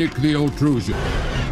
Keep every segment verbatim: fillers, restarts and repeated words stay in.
Break the intrusion.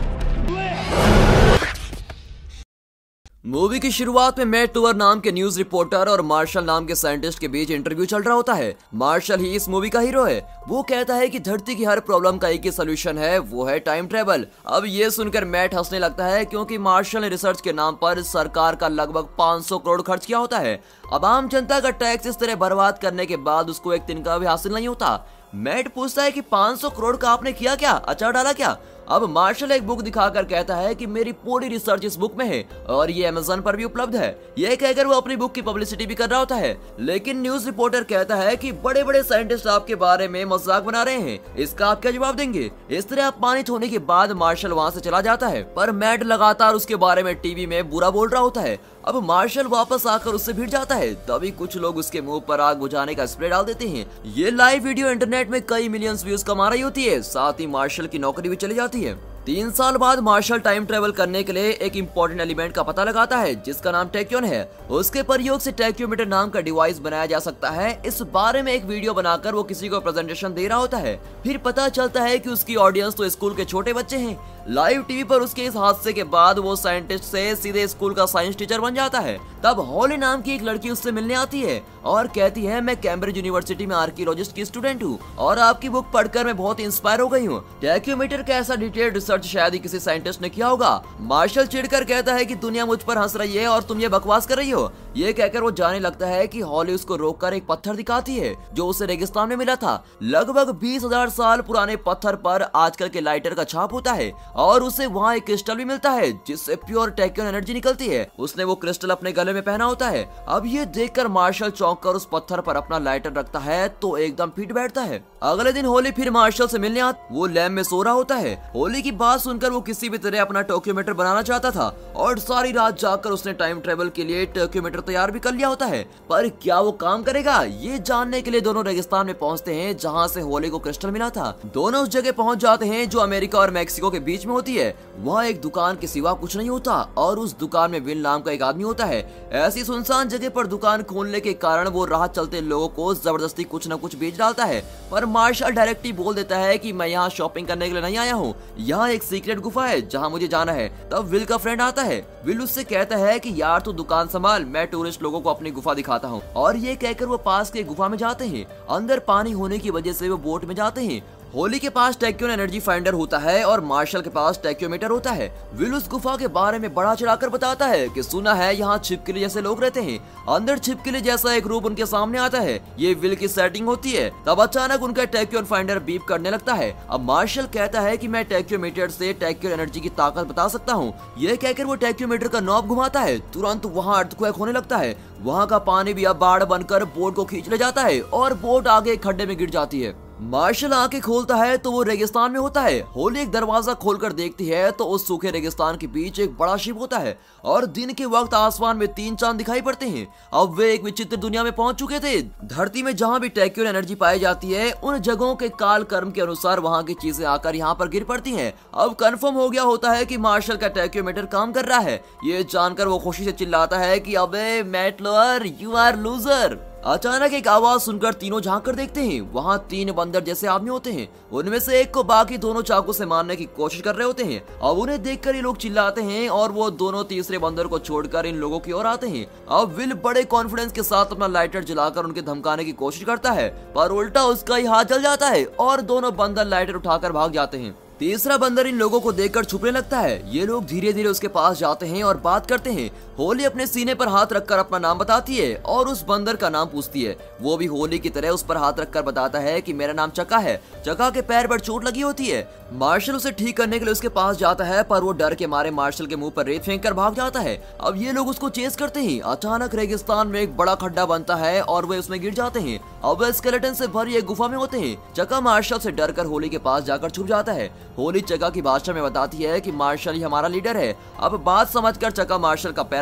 Movie की शुरुआत में मैट टूवर नाम के न्यूज रिपोर्टर और मार्शल नाम के साइंटिस्ट के बीच इंटरव्यू चल रहा होता है। मार्शल ही इस मूवी का हीरो है। वो कहता है कि धरती की हर प्रॉब्लम का एक ही सोल्यूशन है, वो है टाइम ट्रेवल। अब ये सुनकर मैट हंसने लगता है क्योंकि मार्शल ने रिसर्च के नाम पर सरकार का लगभग पाँच सौ करोड़ खर्च किया होता है। अब आम जनता का टैक्स इस तरह बर्बाद करने के बाद उसको एक तिनका भी हासिल नहीं होता। मैट पूछता है कि पाँच सौ करोड़ का आपने किया क्या, अचार डाला क्या? अब मार्शल एक बुक दिखाकर कहता है कि मेरी पूरी रिसर्च इस बुक में है और ये अमेज़न पर भी उपलब्ध है। ये कहकर वो अपनी बुक की पब्लिसिटी भी कर रहा होता है। लेकिन न्यूज रिपोर्टर कहता है कि बड़े बड़े साइंटिस्ट आपके बारे में मजाक बना रहे हैं, इसका आप क्या जवाब देंगे? इस तरह अपमानित होने के बाद मार्शल वहाँ से चला जाता है, पर मैट लगातार उसके बारे में टीवी में बुरा बोल रहा होता है। अब मार्शल वापस आकर उससे भिड़ जाता है, तभी कुछ लोग उसके मुंह पर आग बुझाने का स्प्रे डाल देते हैं। ये लाइव वीडियो इंटरनेट में कई मिलियंस व्यूज कमा रही होती है, साथ ही मार्शल की नौकरी भी चली जाती है। तीन साल बाद मार्शल टाइम ट्रेवल करने के लिए एक इम्पोर्टेंट एलिमेंट का पता लगाता है जिसका नाम टैक्योन है। उसके प्रयोग से टैक्योमीटर नाम का डिवाइस बनाया जा सकता है। इस बारे में एक वीडियो बनाकर वो किसी को प्रेजेंटेशन दे रहा होता है। फिर पता चलता है कि उसकी ऑडियंस तो स्कूल के छोटे बच्चे हैं। लाइव टीवी पर उसके इस हादसे के बाद वो साइंटिस्ट से सीधे स्कूल का साइंस टीचर बन जाता है। तब हॉली नाम की एक लड़की उससे मिलने आती है और कहती है, मैं कैम्ब्रिज यूनिवर्सिटी में आर्कियोलॉजिस्ट की स्टूडेंट हूँ और आपकी बुक पढ़कर मैं बहुत इंस्पायर हो गई हूँ। टैक्योमीटर का ऐसा डिटेल्ड रिसर्च शायद ही किसी साइंटिस्ट ने किया होगा। मार्शल चिढ़कर कहता है कि दुनिया मुझ पर हंस रही है और तुम ये बकवास कर रही हो। ये कहकर वो जाने लगता है कि हॉली उसको रोककर एक पत्थर दिखाती है जो उसे रेगिस्तान में मिला था। लगभग बीस हजार साल पुराने पत्थर पर आजकल के लाइटर का छाप होता है और उसे वहाँ एक क्रिस्टल भी मिलता है जिससे प्योर टैक्योन एनर्जी निकलती है। उसने वो क्रिस्टल अपने गले में पहना होता है। अब ये देखकर मार्शल चौंक कर उस पत्थर पर अपना लाइटर रखता है तो एकदम फिट बैठता है। अगले दिन होली फिर मार्शल से मिलने आता। वो लैब में सो रहा होता है। होली की बात सुनकर वो किसी भी तरह अपना टैक्योमीटर बनाना चाहता था और सारी रात जाकर उसने टाइम ट्रेवल के लिए टैक्योमीटर तैयार भी कर लिया होता है। पर क्या वो काम करेगा, ये जानने के लिए दोनों रेगिस्तान में पहुंचते हैं जहां से होली को क्रिस्टल मिला था। दोनों उस जगह पहुंच जाते हैं जो अमेरिका और मैक्सिको के बीच में होती है। वहाँ एक दुकान के सिवा कुछ नहीं होता और उस दुकान में विल नाम का एक आदमी होता है। ऐसी सुनसान जगह पर दुकान खोलने के कारण वो राह चलते लोगों को जबरदस्ती कुछ न कुछ बेच डालता है। पर मार्शल डायरेक्ट ही बोल देता है कि मैं यहाँ शॉपिंग करने के लिए नहीं आया हूँ, यहाँ एक सीक्रेट गुफा है जहाँ मुझे जाना है। तब विल का फ्रेंड आता है। विल उससे कहता है कि यार तू दुकान संभाल, मैं टूरिस्ट लोगों को अपनी गुफा दिखाता हूँ। और ये कहकर वो पास के गुफा में जाते हैं। अंदर पानी होने की वजह से वो बोट में जाते हैं। होली के पास टैक्योन एनर्जी फाइंडर होता है और मार्शल के पास टैक्योमीटर होता है। विल उस गुफा के बारे में बड़ा चढ़ाकर बताता है कि सुना है यहाँ छिपकली जैसे लोग रहते हैं। अंदर छिपकली जैसा एक रूप उनके सामने आता है। ये विल की सेटिंग होती है। तब अचानक उनका टैक्योन फाइंडर बीप करने लगता है। अब मार्शल कहता है कि मैं टैक्योमीटर से टैक्योन एनर्जी की ताकत बता सकता हूँ। ये कहकर वो टैक्योमीटर का नॉब घुमाता है। तुरंत वहाँ अर्थक्वेक होने लगता है। वहाँ का पानी भी अब बाढ़ बनकर बोट को खींच ले जाता है और बोट आगे एक खड्डे में गिर जाती है। मार्शल आंखें खोलता है तो वो रेगिस्तान में होता है। होली एक दरवाजा खोलकर देखती है तो उस सूखे रेगिस्तान के बीच एक बड़ा शिप होता है और दिन के वक्त आसमान में तीन चांद दिखाई पड़ते हैं। अब वे एक विचित्र दुनिया में पहुंच चुके थे। धरती में जहां भी टैक्योन एनर्जी पाई जाती है उन जगहों के काल कर्म के अनुसार वहां की चीजें आकर यहाँ पर गिर पड़ती हैं। अब कंफर्म हो गया होता है कि मार्शल का टैक्योमीटर काम कर रहा है। ये जानकर वो खुशी से चिल्लाता है कि अबे Matt Lauer, you are loser. अचानक एक आवाज सुनकर तीनों झांक कर देखते हैं। वहाँ तीन बंदर जैसे आदमी होते हैं। उनमें से एक को बाकी दोनों चाकू से मारने की कोशिश कर रहे होते हैं। अब उन्हें देखकर ये लोग चिल्लाते हैं और वो दोनों तीसरे बंदर को छोड़कर इन लोगों की ओर आते हैं। अब विल बड़े कॉन्फिडेंस के साथ अपना लाइटर जलाकर उनके धमकाने की कोशिश करता है, पर उल्टा उसका ही हाथ जल जाता है और दोनों बंदर लाइटर उठाकर भाग जाते हैं। तीसरा बंदर इन लोगों को देखकर छुपने लगता है। ये लोग धीरे धीरे उसके पास जाते हैं और बात करते हैं। होली अपने सीने पर हाथ रखकर अपना नाम बताती है और उस बंदर का नाम पूछती है। वो भी होली की तरह उस पर हाथ रखकर बताता है कि मेरा नाम चका है। चका के पैर पर चोट लगी होती है। मार्शल उसे ठीक करने के लिए उसके पास जाता है, पर वो डर के मारे मार्शल के मुंह पर रेत फेंक कर भाग जाता है। अब ये लोग उसको चेस करते हैं। अचानक रेगिस्तान में एक बड़ा खड्डा बनता है और वे उसमें गिर जाते हैं। अब वे स्केलेटन से भरी एक गुफा में होते हैं। चका मार्शल से डरकर होली के पास जाकर छुप जाता है। होली चका की भाषा में बताती है कि मार्शल ही हमारा लीडर है। अब बात समझकर चका मार्शल का पैर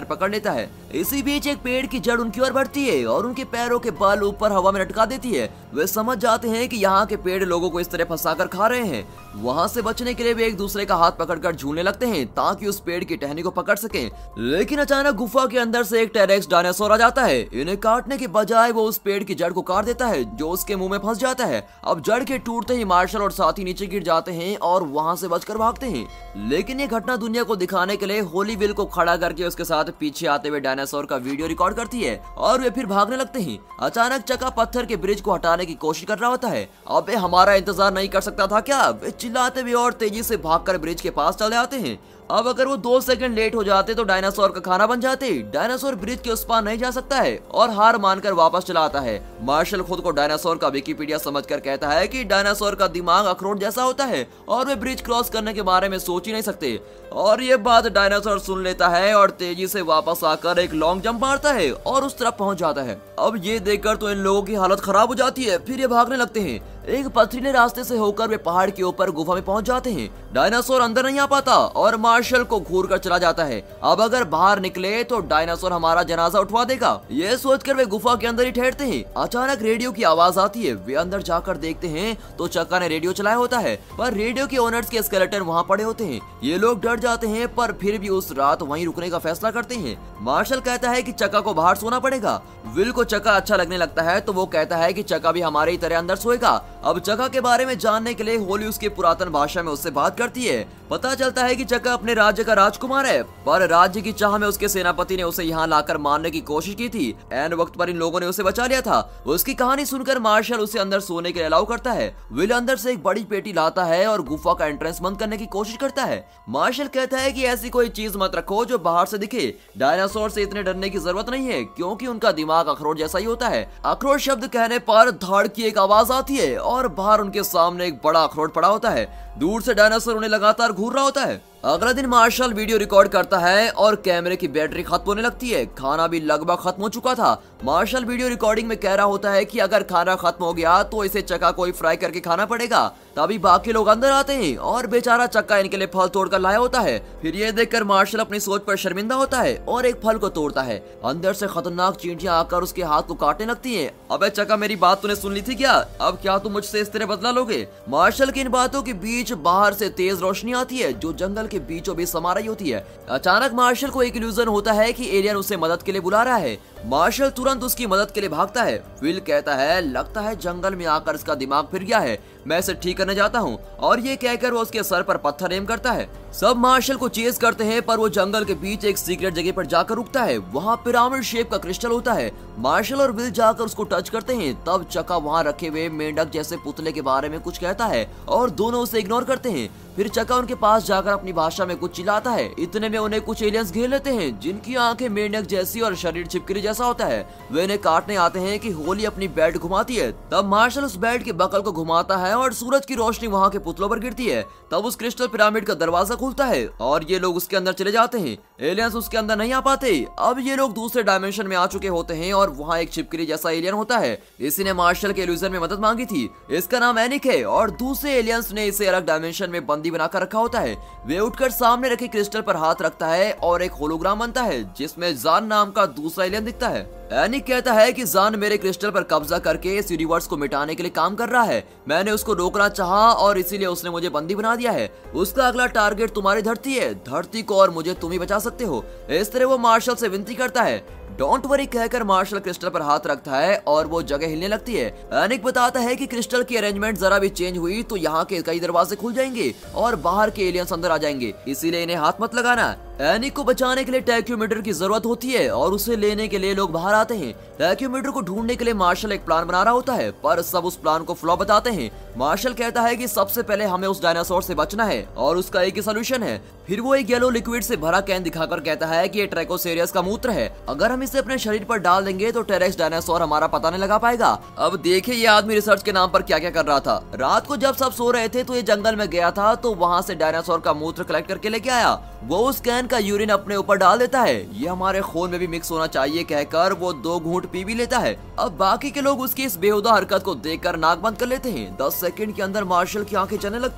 पकड़ लेता है। इसी बीच एक पेड़ की जड़ उनकी ओर बढ़ती है और उनके पैरों के बल ऊपर हवा में लटका देती है। वे समझ जाते हैं कि यहाँ के पेड़ लोगों को इस तरह फंसाकर खा रहे हैं। वहाँ से बचने के लिए वे एक दूसरे का हाथ पकड़कर झूलने लगते हैं ताकि उस पेड़ की टहनी को पकड़ सकें। लेकिन अचानक गुफा के अंदर से एक टेरेक्स डायनासोर आ जाता है। इन्हें काटने के बजाय वो उस पेड़ की जड़ को काट देता है जो उसके मुंह में फंस जाता है। अब जड़ के टूटते ही मार्शल और साथी नीचे गिर जाते हैं और वहाँ से बचकर भागते हैं। लेकिन ये घटना दुनिया को दिखाने के लिए होली विल को खड़ा करके उसके साथ पीछे आते हुए डायनासोर का वीडियो रिकॉर्ड करती है और वे फिर भागने लगते हैं। अचानक चका पत्थर के ब्रिज को हटाने की कोशिश कर रहा होता है। अबे हमारा इंतजार नहीं कर सकता था क्या? वे चिल्लाते हुए और तेजी से भागकर ब्रिज के पास चले आते हैं। अब अगर वो दो सेकंड लेट हो जाते तो डायनासोर का खाना बन जाते। डायनासोर ब्रिज के उस पार नहीं जा सकता है और हार मानकर वापस चला आता है। मार्शल खुद को डायनासोर का विकिपीडिया समझकर कहता है कि डायनासोर का दिमाग अखरोट जैसा होता है और वे ब्रिज क्रॉस करने के बारे में सोच ही नहीं सकते। और ये बात डायनासोर सुन लेता है और तेजी से वापस आकर एक लॉन्ग जंप मारता है और उस तरफ पहुंच जाता है। अब ये देखकर तो इन लोगों की हालत खराब हो जाती है। फिर ये भागने लगते हैं। एक पथरीले रास्ते से होकर वे पहाड़ के ऊपर गुफा में पहुंच जाते हैं। डायनासोर अंदर नहीं आ पाता और मार्शल को घूर कर चला जाता है। अब अगर बाहर निकले तो डायनासोर हमारा जनाजा उठवा देगा। ये सोचकर वे गुफा के अंदर ही ठहरते हैं। अचानक रेडियो की आवाज आती है। वे अंदर जाकर देखते हैं तो चक्का ने रेडियो चलाया होता है, पर रेडियो के ओनर्स के स्केलेटन वहाँ पड़े होते हैं। ये लोग डर जाते हैं पर फिर भी उस रात वहीं रुकने का फैसला करते हैं। मार्शल कहता है कि चक्का को बाहर सोना पड़ेगा। विल को चक्का अच्छा लगने लगता है तो वो कहता है कि चक्का भी हमारे ही तरह अंदर सोएगा। अब चक्का के बारे में जानने के लिए होली उसकी पुरातन भाषा में उससे बात करती है। पता चलता है कि चक्का अपने राज्य का राजकुमार है, पर राज्य की चाह में उसके सेनापति ने उसे यहाँ लाकर मारने की कोशिश की थी। एन वक्त पर इन लोगों ने उसे बचा लिया था। उसकी कहानी सुनकर मार्शल उसे अंदर सोने के लिए अलाउ करता है। विल अंदर से एक बड़ी पेटी लाता है और गुफा का एंट्रेंस बंद करने की कोशिश करता है। मार्शल कहता है कि ऐसी कोई चीज मत रखो जो बाहर से दिखे। डायनासोर से इतने डरने की जरूरत नहीं है क्योंकि उनका दिमाग अखरोट जैसा ही होता है। अखरोट शब्द कहने पर धड़ की एक आवाज आती है और बाहर उनके सामने एक बड़ा अखरोट पड़ा होता है। दूर से डायनासोर उन्हें लगातार घूर रहा होता है। अगला दिन मार्शल वीडियो रिकॉर्ड करता है और कैमरे की बैटरी खत्म होने लगती है। खाना भी लगभग खत्म हो चुका था। मार्शल वीडियो रिकॉर्डिंग में कह रहा होता है कि अगर खाना खत्म हो गया तो इसे चक्का को ही फ्राई करके खाना पड़ेगा। तभी बाकी लोग अंदर आते हैं और बेचारा चक्का इनके लिए फल तोड़कर लाया होता है। फिर ये देखकर मार्शल अपनी सोच पर शर्मिंदा होता है और एक फल को तोड़ता है। अंदर से खतरनाक चींटियां आकर उसके हाथ को काटने लगती हैं। अबे चक्का, मेरी बात तूने सुन ली थी क्या? अब क्या तुम मुझसे इस तरह बदला लोगे? मार्शल की इन बातों के बीच बाहर से तेज रोशनी आती है जो जंगल के बीचों बीच समा रही होती है। अचानक मार्शल को एक इल्यूजन होता है कि एलियन उसे मदद के लिए बुला रहा है। मार्शल तुरंत उसकी मदद के लिए भागता है। विल कहता है लगता है जंगल में आकर इसका दिमाग फिर गया है, मैं इसे ठीक करने जाता हूँ। और ये कहकर वो उसके सर पर पत्थर एम करता है। सब मार्शल को चेज करते हैं पर वो जंगल के बीच एक सीक्रेट जगह पर जाकर रुकता है। वहाँ पिरामिड शेप का क्रिस्टल होता है। मार्शल और विल जाकर उसको टच करते हैं। तब चक्का वहाँ रखे हुए मेंढक जैसे पुतले के बारे में कुछ कहता है और दोनों उसे इग्नोर करते हैं। फिर चक्का उनके पास जाकर अपनी भाषा में कुछ चिल्लाता है। इतने में उन्हें कुछ एलियंस घेर लेते हैं जिनकी आंखें मेंढक जैसी और शरीर छिपकली जैसा होता है। वे इन्हें काटने आते हैं कि होली अपनी बेल्ट घुमाती है। तब मार्शल उस बेल्ट के बकल को घुमाता है और सूरज की रोशनी वहाँ के पुतलों पर गिरती है। तब उस क्रिस्टल पिरामिड का दरवाजा खुलता है और ये लोग उसके अंदर चले जाते हैं। एलियंस उसके अंदर नहीं आ पाते। अब ये लोग दूसरे डायमेंशन में आ चुके होते हैं और वहाँ एक छिपकली जैसा एलियन होता है। इसी ने मार्शल के इल्यूजन में मदद मांगी थी। इसका नाम एनिक है और दूसरे एलियंस ने इसे अलग डायमेंशन में बंदी बनाकर रखा होता है। वे उठकर सामने रखे क्रिस्टल पर हाथ रखता है और एक होलोग्राम बनता है जिसमें जान नाम का दूसरा एलियन दिखता है। एनिक कहता है कि जान मेरे क्रिस्टल पर कब्जा करके इस यूनिवर्स को मिटाने के लिए काम कर रहा है। मैंने उसको रोकना चाहा और इसीलिए उसने मुझे बंदी बना दिया है। उसका अगला टारगेट तुम्हारी धरती है। धरती को और मुझे तुम ही बचा सकते हो। इस तरह वो मार्शल से विनती करता है। डोंट वरी कहकर मार्शल क्रिस्टल पर हाथ रखता है और वो जगह हिलने लगती है। एनिक बताता है कि क्रिस्टल की अरेंजमेंट जरा भी चेंज हुई तो यहाँ के कई दरवाजे खुल जाएंगे और बाहर के एलियंस अंदर आ जाएंगे, इसीलिए इन्हें हाथ मत लगाना। एनिक को बचाने के लिए टैक्योमीटर की जरूरत होती है और उसे लेने के लिए लोग बाहर आते हैं। टैक्योमीटर को ढूंढने के लिए मार्शल एक प्लान बना रहा होता है पर सब उस प्लान को फ्लॉप बताते हैं। मार्शल कहता है कि सबसे पहले हमें उस डायनासोर से बचना है और उसका एक ही सोल्यूशन है। फिर वो एक येलो लिक्विड से भरा कैन दिखाकर कहता है कि ये ट्राइकोसेरियस का मूत्र है। अगर हम इसे अपने शरीर पर डाल देंगे तो टेरेक्स डायनासोर हमारा पता नहीं लगा पाएगा। अब देखिए ये आदमी रिसर्च के नाम पर क्या क्या कर रहा था। रात को जब सब सो रहे थे तो ये जंगल में गया था तो वहाँ से डायनासोर का मूत्र कलेक्ट करके लेके आया। वो उस कैन का यूरिन अपने ऊपर डाल देता है। ये हमारे खून में भी मिक्स होना चाहिए कहकर वो दो घूंट पी भी लेता है। अब बाकी के लोग उसकी इस बेहुदा हरकत को देखकर नाक बंद कर लेते हैं। दस सेकंड के अंदर मार्शल की आंखें चलने लगती है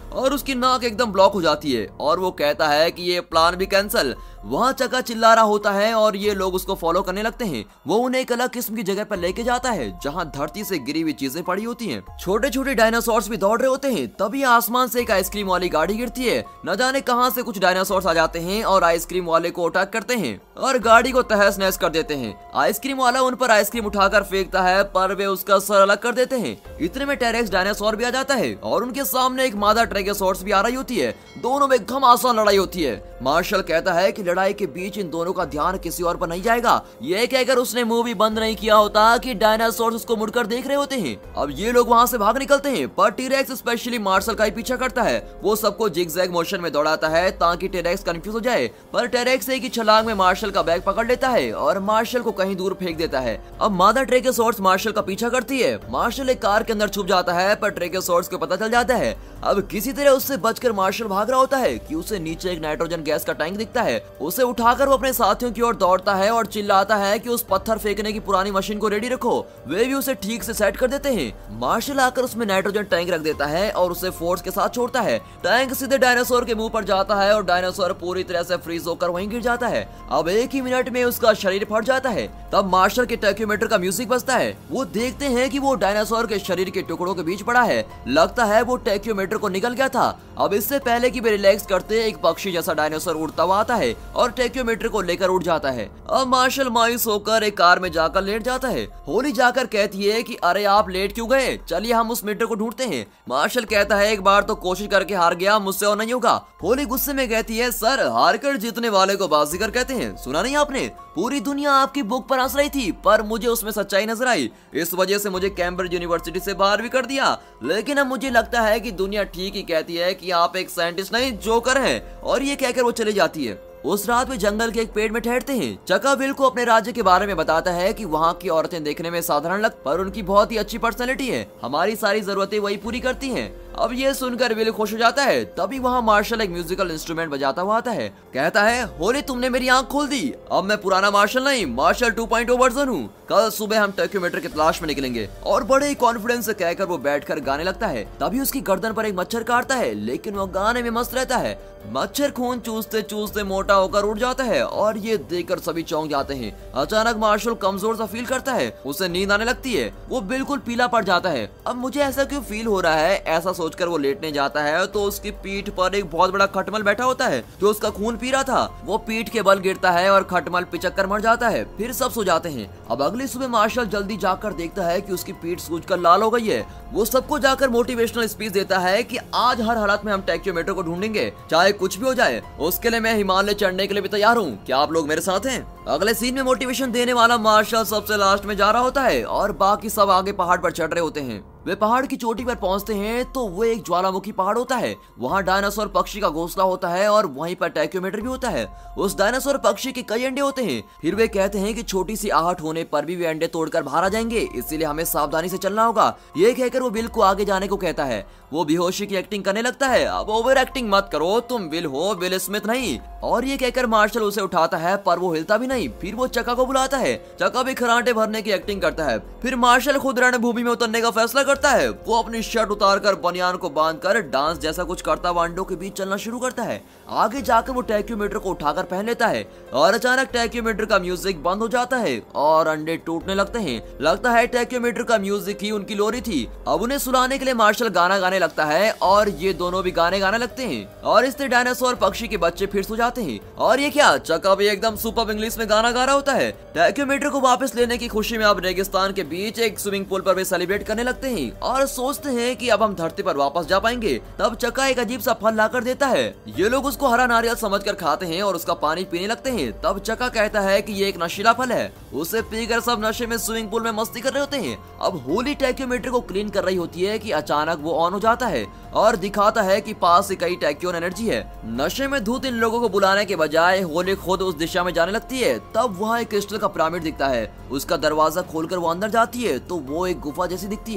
और उसकी नाक एकदम ब्लॉक हो जाती है और वो कहता है कि ये प्लान भी कैंसिल। वहाँ चका चिल्ला रहा होता है और ये लोग उसको फॉलो करने लगते हैं। वो उन्हें एक अलग किस्म की जगह पर लेके जाता है जहाँ धरती से गिरी हुई चीजें पड़ी होती हैं। छोटे छोटे डायनासोर्स भी दौड़ रहे होते हैं। तभी आसमान से एक आइसक्रीम वाली गाड़ी गिरती है। न जाने कहां से कुछ डायनासोर्स आ जाते हैं और आइसक्रीम वाले को अटैक करते हैं और गाड़ी को तहस नहस कर देते हैं। आइसक्रीम वाला उन पर आइसक्रीम उठाकर फेंकता है पर वे उसका सर अलग कर देते हैं। इतने में टेरेक्स डायनासोर भी आ जाता है और उनके सामने एक मादा ट्राइगेसोर्स भी आ रही होती है। दोनों में घमासान लड़ाई होती है। मार्शल कहता है कि लड़ाई के बीच इन दोनों का ध्यान किसी और पर नहीं जाएगा। ये कहकर उसने मूवी बंद नहीं किया होता कि डायनासोर्स उसको मुड़कर देख रहे होते हैं। अब ये लोग वहाँ से भाग निकलते हैं पर टीरेक्स स्पेशली मार्शल का ही पीछा करता है। वो सबको जिगजैग मोशन में दौड़ाता है ताकि टेरेक्स कंफ्यूज हो जाए, पर टेरेक्स एक ही छलांग में मार्शल का बैग पकड़ लेता है और मार्शल को कहीं दूर फेंक देता है। अब मादा ट्राइगेसोर्स मार्शल का पीछा करती है। मार्शल एक कार के अंदर छुप जाता है पर ट्राइगेसोर्स को पता चल जाता है। अब किसी तरह उससे बचकर मार्शल भाग रहा होता है कि उसे नीचे एक नाइट्रोजन गैस का टैंक दिखता है। उसे उठाकर वो अपने साथियों की ओर दौड़ता है और चिल्लाता है कि उस पत्थर फेंकने की पुरानी मशीन को रेडी रखो। वे भी उसे ठीक से सेट कर देते हैं। मार्शल आकर उसमें नाइट्रोजन टैंक रख देता है और उसे फोर्स के साथ छोड़ता है। टैंक सीधे डायनासोर के मुंह पर जाता है और डायनासोर पूरी तरह से फ्रीज होकर वहीं गिर जाता है। अब एक ही मिनट में उसका शरीर फट जाता है। तब मार्शल के टैक्योमीटर का म्यूजिक बजता है। वो देखते हैं कि वो डायनासोर के शरीर के टुकड़ों के बीच पड़ा है। लगता है वो टैक्योमीटर को निकल गया था। अब इससे पहले कि वे रिलैक्स करते एक पक्षी जैसा डायनासोर उड़ता हुआ आता है और टैक्योमीटर को लेकर उड़ जाता है। अब मार्शल मायूस होकर एक कार में जाकर लेट जाता है। होली जाकर कहती है कि अरे आप लेट क्यों गए, चलिए हम उस मीटर को ढूंढते हैं। मार्शल कहता है एक बार तो कोशिश करके हार गया, मुझसे और नहीं होगा। होली गुस्से में कहती है सर हार कर जीतने वाले को बाजीगर कहते हैं, सुना नहीं आपने? पूरी दुनिया आपकी बुक पर हंस रही थी पर मुझे उसमें सच्चाई नजर आई। इस वजह से मुझे कैम्ब्रिज यूनिवर्सिटी से बाहर भी कर दिया। लेकिन अब मुझे लगता है कि दुनिया ठीक ही कहती है कि आप एक साइंटिस्ट नहीं जोकर हैं। और ये कहकर वो चली जाती है। उस रात वे जंगल के एक पेड़ में ठहरते हैं। चका विल को अपने राज्य के बारे में बताता है कि वहाँ की औरतें देखने में साधारण लग पर उनकी बहुत ही अच्छी पर्सनैलिटी है। हमारी सारी जरूरतें वही पूरी करती हैं। अब ये सुनकर विल खुश हो जाता है। तभी वहाँ मार्शल एक म्यूजिकल इंस्ट्रूमेंट बजाता हुआ आता है। कहता है होली तुमने मेरी आंख खोल दी। अब मैं पुराना मार्शल नहीं, Marshall two point O version हूँ। कल सुबह हम टैक्योमीटर की तलाश में निकलेंगे। और बड़े ही कॉन्फिडेंस से कहकर वो बैठकर गाने लगता है। तभी उसकी गर्दन पर एक मच्छर काटता है लेकिन वो गाने में मस्त रहता है। मच्छर खून चूसते चूसते मोटा होकर उड़ जाता है और ये देखकर सभी चौंक जाते हैं। अचानक मार्शल कमजोर सा फील करता है। उसे नींद आने लगती है। वो बिल्कुल पीला पड़ जाता है। अब मुझे ऐसा क्यों फील हो रहा है, ऐसा सोचकर वो लेटने जाता है तो उसकी पीठ पर एक बहुत बड़ा खटमल बैठा होता है जो उसका खून पी रहा था। वो पीठ के बल गिरता है और खटमल पिचक कर मर जाता है। फिर सब सो जाते हैं। अब अगली सुबह मार्शल जल्दी जाकर देखता है कि उसकी पीठ सूजकर लाल हो गई है। वो सबको जाकर मोटिवेशनल स्पीच देता है कि आज हर हालत में हम टैक्योमीटर को ढूंढेंगे, चाहे कुछ भी हो जाए। उसके लिए मैं हिमालय चढ़ने के लिए भी तैयार हूँ। क्या आप लोग मेरे साथ हैं? अगले सीन में मोटिवेशन देने वाला मार्शल सबसे लास्ट में जा रहा होता है और बाकी सब आगे पहाड़ पर चढ़ रहे होते हैं। वे पहाड़ की चोटी पर पहुंचते हैं तो वो एक ज्वालामुखी पहाड़ होता है। वहाँ डायनासोर पक्षी का घोंसला होता है और वहीं पर टैक्योमीटर भी होता है। उस डायनासोर पक्षी के कई अंडे होते हैं। फिर वे कहते हैं कि छोटी सी आहट होने पर भी वे अंडे तोड़कर बाहर आ जाएंगे, इसीलिए हमें सावधानी से चलना होगा। ये कहकर वो विल को आगे जाने को कहता है। वो बेहोशी की एक्टिंग करने लगता है। अब ओवर एक्टिंग मत करो, तुम विल हो, विल स्मिथ नहीं। और ये कहकर मार्शल उसे उठाता है पर वो हिलता भी नहीं। फिर वो चका को बुलाता है। चका भी खराटे भरने की एक्टिंग करता है। फिर मार्शल खुद रणभूमि में उतरने का फैसला करता है। वो अपनी शर्ट उतारकर बनियान को बांधकर डांस जैसा कुछ करता हुआ अंडों के बीच चलना शुरू करता है। आगे जाकर वो टैक्योमीटर को उठाकर पहन लेता है और अचानक टैक्योमीटर का म्यूजिक बंद हो जाता है और अंडे टूटने लगते हैं। लगता है टैक्योमीटर का म्यूजिक ही उनकी लोरी थी। अब उन्हें सुलाने के लिए मार्शल गाना गाने लगता है और ये दोनों भी गाने गाने लगते हैं और इससे डायनासोर पक्षी के बच्चे फिर सो जाते हैं। और ये क्या, चका भी एकदम सुपर इंग्लिश में गाना गा रहा होता है। टैक्योमीटर को वापस लेने की खुशी में अब रेगिस्तान के बीच एक स्विमिंग पूल पर वे सेलिब्रेट करने लगते हैं और सोचते हैं कि अब हम धरती पर वापस जा पाएंगे। तब चका एक अजीब सा फल लाकर देता है। ये लोग उसको हरा नारियल समझकर खाते हैं और उसका पानी पीने लगते हैं। तब चका कहता है कि ये एक नशीला फल है। उसे पीकर सब नशे में स्विमिंग पूल में मस्ती कर रहे होते हैं। अब होली टैक्योमीटर को क्लीन कर रही होती है कि अचानक वो ऑन हो जाता है और दिखाता है कि पास से कई टैक्योन एनर्जी है। नशे में धूत इन लोगों को बुलाने के बजाय होली खुद उस दिशा में जाने लगती है। तब वहाँ एक क्रिस्टल का पिरामिड दिखता है। उसका दरवाजा खोलकर वो अंदर जाती है तो वो एक गुफा जैसी दिखती है।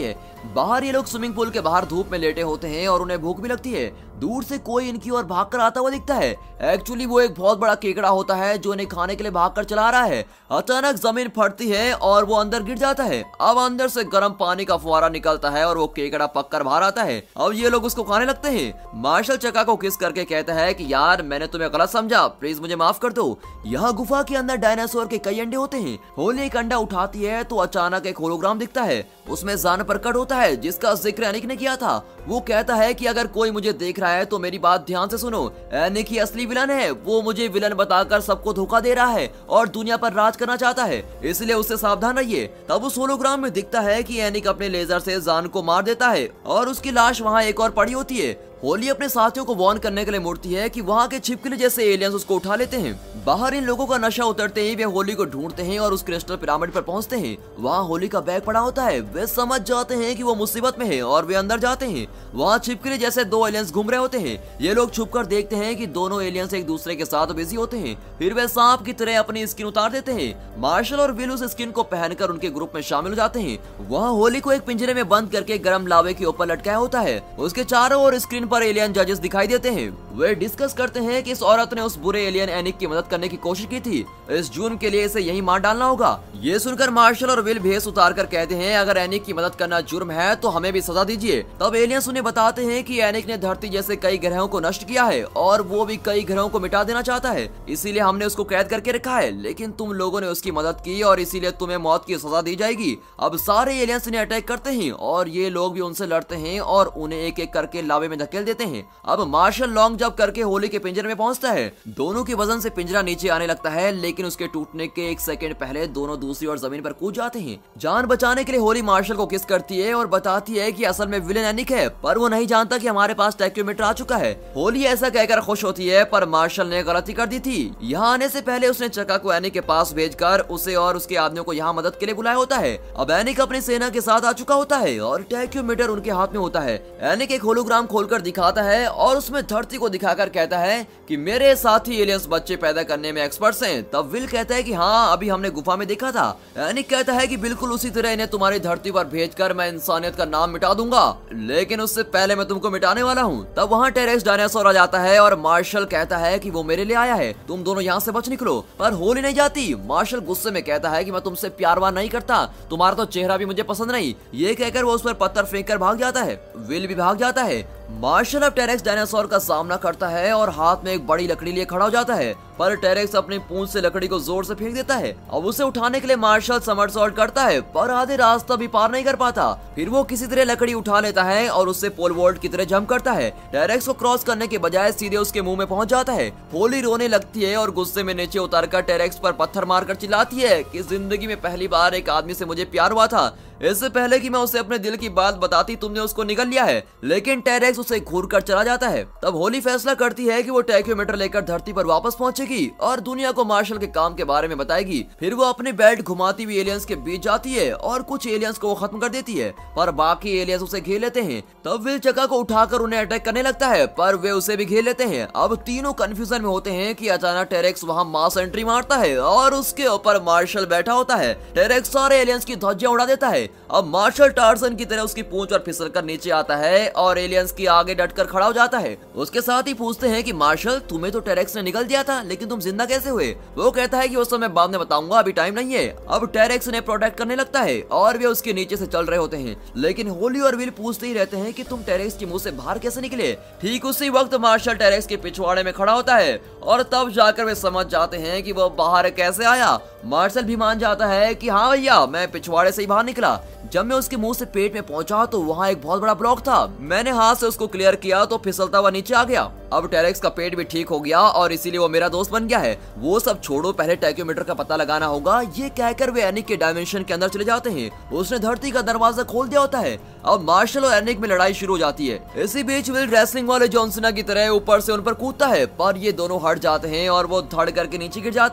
बाहर ये लोग स्विमिंग पूल के बाहर धूप में लेटे होते हैं और उन्हें भूख भी लगती है। दूर से कोई इनकी ओर भागकर आता हुआ दिखता है। एक्चुअली वो एक बहुत बड़ा केकड़ा होता है जो इन्हें खाने के लिए भागकर चला रहा है। अचानक जमीन फटती है और वो अंदर गिर जाता है। अब अंदर से गर्म पानी का फुहारा निकलता है और वो केकड़ा पककर बाहर आता है। अब ये लोग उसको खाने लगते हैं। मार्शल चका को किस करके कहता है कि यार मैंने तुम्हें गलत समझा, प्लीज मुझे माफ कर दो। यहाँ गुफा के अंदर डायनासोर के कई अंडे होते हैं। होली एक अंडा उठाती है तो अचानक एक होलोग्राम दिखता है। उसमें जान प्रकट होता है जिसका जिक्र एनिक ने किया था। वो कहता है कि अगर कोई मुझे देख रहा है तो मेरी बात ध्यान से सुनो। एनिक ही असली विलन है। वो मुझे विलन बताकर सबको धोखा दे रहा है और दुनिया पर राज करना चाहता है, इसलिए उससे सावधान रहिए। तब उस होलोग्राम में दिखता है कि एनिक अपने लेजर से जान को मार देता है और उसकी लाश वहाँ एक और पड़ी होती है। होली अपने साथियों को वार्न करने के लिए मुड़ती है कि वहाँ के छिपकली जैसे एलियंस उसको उठा लेते हैं। बाहर इन लोगों का नशा उतरते ही वे होली को ढूंढते हैं और उस क्रिस्टल पिरामिड पर पहुंचते हैं। वहाँ होली का बैग पड़ा होता है। वे समझ जाते हैं कि वो मुसीबत में है और वे अंदर जाते हैं। वहाँ छिपकली जैसे दो एलियंस घूम रहे होते हैं। ये लोग छुपकर देखते हैं कि दोनों एलियंस एक दूसरे के साथ बिजी होते हैं। फिर वे सांप की तरह अपनी स्किन उतार देते हैं। मार्शल और विल उस स्किन को पहनकर उनके ग्रुप में शामिल हो जाते हैं। वहाँ होली को एक पिंजरे में बंद करके गर्म लावे के ऊपर लटकाया होता है। उसके चारों ओर स्क्रीन पर एलियन जजेस दिखाई देते हैं। वे डिस्कस करते हैं कि इस औरत ने उस बुरे एलियन एनिक की मदद करने की कोशिश की थी। इस जुर्म के लिए इसे यही मार डालना होगा। ये सुनकर मार्शल और विल भेस उतार कर कहते हैं अगर एनिक की मदद करना जुर्म है तो हमें भी सजा दीजिए। तब एलियंस उन्हें बताते हैं कि एनिक ने धरती जैसे कई ग्रहों को नष्ट किया है और वो भी कई ग्रहों को मिटा देना चाहता है, इसीलिए हमने उसको कैद करके रखा है। लेकिन तुम लोगों ने उसकी मदद की और इसीलिए तुम्हें मौत की सजा दी जाएगी। अब सारे एलियंस इन्हें अटैक करते हैं और ये लोग भी उनसे लड़ते हैं और उन्हें एक एक करके लावे में धकेल देते हैं। अब मार्शल लॉन्ग जंप करके होली के पिंजरे में पहुंचता है। दोनों के वजन से पिंजरा नीचे आने लगता है, लेकिन उसके टूटने के एक सेकंड पहले दोनों दूसरी ओर जमीन पर कूद जाते हैं। जान बचाने के लिए होली मार्शल को किस करती है और बताती है कि असल में विलेन एनिक है, पर वो नहीं जानता कि हमारे पास टैक्योमीटर आ चुका है। होली ऐसा कहकर खुश होती है, पर मार्शल ने गलती कर दी थी। यहाँ आने से पहले उसने चका को एनिक के पास भेजकर उसे और उसके आदमियों को यहाँ मदद के लिए बुलाया होता है। अब एनिक अपनी सेना के साथ आ चुका होता है और टैक्योमीटर उनके हाथ में होता है। एनिक एक होलोग्राम खोलकर दिखाता है और उसमें धरती को दिखाकर कहता है कि मेरे साथी एलियंस बच्चे पैदा करने में एक्सपर्ट्स हैं। तब विल कहता है कि हाँ, अभी हमने गुफा में देखा था। एनिक कहता है कि बिल्कुल उसी तरह इन्हें तुम्हारी धरती पर भेजकर मैं इंसानियत का नाम मिटा दूंगा, लेकिन उससे पहले मैं तुमको मिटाने वाला हूँ। तब वहाँ टेरेक्स डायनासोर आ जाता है और मार्शल कहता है कि वो मेरे लिए आया है, तुम दोनों यहाँ से बच निकलो। पर होली नहीं जाती। मार्शल गुस्से में कहता है कि मैं तुमसे प्यार वार नहीं करता, तुम्हारा तो चेहरा भी मुझे पसंद नहीं। ये कहकर वो उस पर पत्थर फेंक कर भाग जाता है। विल भी भाग जाता है। मार्शल अब टेरेक्स डायनासोर का सामना करता है और हाथ में एक बड़ी लकड़ी लिए खड़ा हो जाता है, पर टेरेक्स अपनी पूंछ से लकड़ी को जोर से फेंक देता है। अब उसे उठाने के लिए मार्शल समरसॉल्ट करता है, पर आधे रास्ता भी पार नहीं कर पाता। फिर वो किसी तरह लकड़ी उठा लेता है और उससे पोल वोल्ट की तरह जंप करता है। टेरेक्स को क्रॉस करने के बजाय सीधे उसके मुंह में पहुंच जाता है। होली रोने लगती है और गुस्से में नीचे उतारकर टेरेक्स पर पत्थर मारकर चिल्लाती है कि जिंदगी में पहली बार एक आदमी से मुझे प्यार हुआ था। इससे पहले कि मैं उसे अपने दिल की बात बताती तुमने उसको निगल लिया है। लेकिन टेरेक्स उसे घूर कर चला जाता है। तब होली फैसला करती है कि वो टैक्योमीटर लेकर धरती पर वापस पहुंचेगी और दुनिया को मार्शल के काम के बारे में बताएगी। फिर वो अपने बेल्ट घुमाती हुई एलियंस के बीच जाती है और कुछ एलियंस को वो खत्म कर देती है, पर बाकी एलियंस उसे घेर लेते हैं। तब विल चका को उठाकर उन्हें अटैक करने लगता है, पर वे उसे भी घेर लेते हैं। अब तीनों कंफ्यूजन में होते हैं कि अचानक टेरेक्स वहाँ मास एंट्री मारता है और उसके ऊपर मार्शल बैठा होता है। टेरेक्स सारे एलियंस की ध्वजियां उड़ा देता है। अब मार्शल टार्सन की तरह उसकी पूंछ पर फिसल कर नीचे आता है और एलियंस की आगे डटकर खड़ा हो जाता है। उसके साथ ही पूछते हैं कि मार्शल, तुम्हें तो टेरेक्स ने निगल दिया था, लेकिन तुम जिंदा कैसे हुए? वो कहता है कि वो सब मैं बाद में बताऊंगा, अभी टाइम नहीं है। अब टेरेक्स ने प्रोटेक्ट करने लगता है और वे उसके नीचे से चल रहे होते हैं, लेकिन होली और विल पूछते ही रहते हैं कि तुम टेरेक्स के मुंह से बाहर कैसे निकले। ठीक उसी वक्त मार्शल टेरेक्स के पिछवाड़े में खड़ा होता है और तब जाकर वे समझ जाते हैं कि वो बाहर कैसे आया। मार्शल भी मान जाता है कि हाँ भैया, मैं पिछवाड़े से ही बाहर निकला। जब मैं उसके मुंह से पेट में पहुंचा तो वहाँ एक बहुत बड़ा ब्लॉक था। मैंने हाथ से उसको क्लियर किया तो फिसलता हुआ नीचे आ गया। अब टेरेक्स का पेट भी ठीक हो गया और इसीलिए वो मेरा दोस्त बन गया है। वो सब छोड़ो, पहले टैक्योमीटर का पता लगाना होगा। ये कहकर वे एनिक के डायमेंशन के अंदर चले जाते हैं। उसने धरती का दरवाजा खोल दिया होता है। अब मार्शल और एनिक में लड़ाई शुरू हो जाती है। इसी बीच विल रेसलिंग वाले जॉन सीना की तरह ऊपर से उन पर कूदता है, पर ये दोनों हट जाते हैं और वो धड़ करके नीचे गिर जाता है।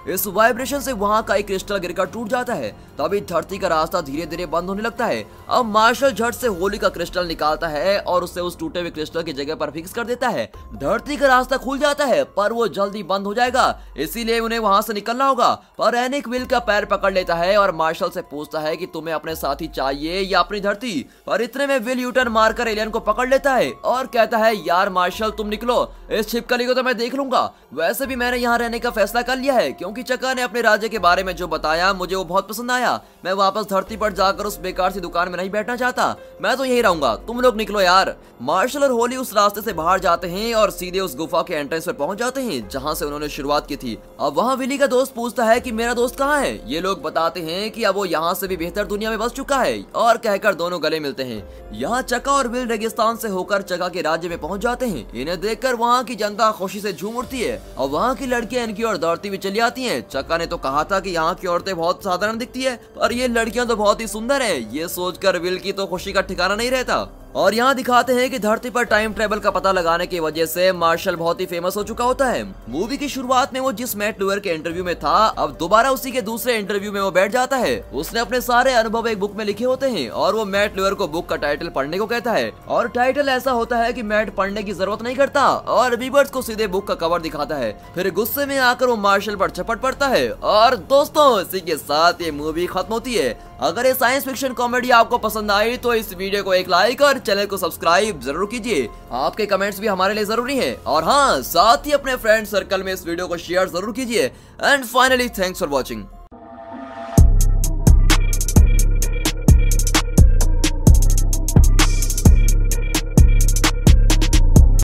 इस वाइब्रेशन से वहाँ का एक क्रिस्टल गिरकर टूट जाता है। तभी धरती का रास्ता धीरे धीरे बंद होने लगता है। अब मार्शल झट से होली का क्रिस्टल निकालता है और उसे उस टूटे हुए क्रिस्टल की जगह पर फिक्स कर देता है। धरती का रास्ता खुल जाता है पर वो जल्दी बंद हो जाएगा, इसीलिए उन्हें वहाँ से निकलना होगा। पर एनिक विल का पैर पकड़ लेता है और मार्शल से पूछता है कि तुम्हें अपने साथी चाहिए या अपनी धरती। पर इतने में विल यूटर्न मारकर एलियन को पकड़ लेता है और कहता है यार मार्शल तुम निकलो, इस छिपकली को तो मैं देख लूंगा। वैसे भी मैंने यहाँ रहने का फैसला कर लिया है क्योंकि चक्का ने अपने राज्य के बारे में जो बताया मुझे वो बहुत पसंद आया। मैं वापस धरती पर जाकर उस बेकार सी दुकान में नहीं बैठना चाहता, मैं तो यही रहूंगा, तुम लोग निकलो यार। मार्शल और होली उस रास्ते से बाहर जाते हैं और सीधे उस गुफा के एंट्रेंस पर पहुंच जाते हैं जहां से उन्होंने शुरुआत की थी। अब वहां विली का दोस्त पूछता है कि मेरा दोस्त कहाँ है। ये लोग बताते हैं कि अब वो यहाँ से भी बेहतर दुनिया में बस चुका है और कहकर दोनों गले मिलते हैं। यहाँ चक्का और विल रेगिस्तान से होकर चक्का के राज्य में पहुंच जाते हैं। इन्हें देखकर वहाँ की जनता खुशी से झूम उठती है और वहाँ की लड़कियां इनकी ओर दौड़ती हुई चली आती हैं। चक्का ने तो कहा था कि यहाँ की औरतें बहुत साधारण दिखती है पर ये लड़कियां तो बहुत ही सुंदर है। ये सोचकर विल की तो खुशी का ठिकाना नहीं रहता। और यहाँ दिखाते हैं कि धरती पर टाइम ट्रेवल का पता लगाने की वजह से मार्शल बहुत ही फेमस हो चुका होता है। मूवी की शुरुआत में वो जिस मैट लुअर के इंटरव्यू में था अब दोबारा उसी के दूसरे इंटरव्यू में वो बैठ जाता है। उसने अपने सारे अनुभव एक बुक में लिखे होते हैं और वो मैट लुअर को बुक का टाइटल पढ़ने को कहता है और टाइटल ऐसा होता है कि मैट पढ़ने की जरूरत नहीं करता और बीबर्स को सीधे बुक का कवर दिखाता है। फिर गुस्से में आकर वो मार्शल पर चपट पड़ता है। और दोस्तों इसी के साथ ये मूवी खत्म होती है। अगर ये साइंस फिक्शन कॉमेडी आपको पसंद आई तो इस वीडियो को एक लाइक और चैनल को सब्सक्राइब जरूर कीजिए। आपके कमेंट्स भी हमारे लिए जरूरी हैं। और हाँ, साथ ही अपने फ्रेंड सर्कल में इस वीडियो को शेयर जरूर कीजिए। And finally thanks for watching.